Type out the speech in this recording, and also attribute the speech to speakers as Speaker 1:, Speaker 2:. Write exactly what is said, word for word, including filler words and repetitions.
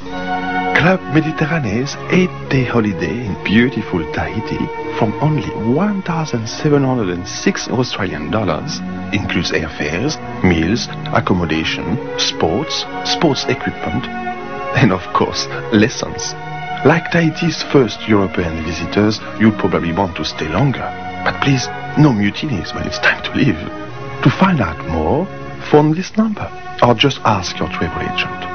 Speaker 1: Club Mediterranean's eight-day holiday in beautiful Tahiti from only one thousand seven hundred six Australian dollars includes airfares, meals, accommodation, sports, sports equipment, and of course, lessons. Like Tahiti's first European visitors, you'll probably want to stay longer. But please, no mutinies when it's time to leave. To find out more, phone this number or just ask your travel agent.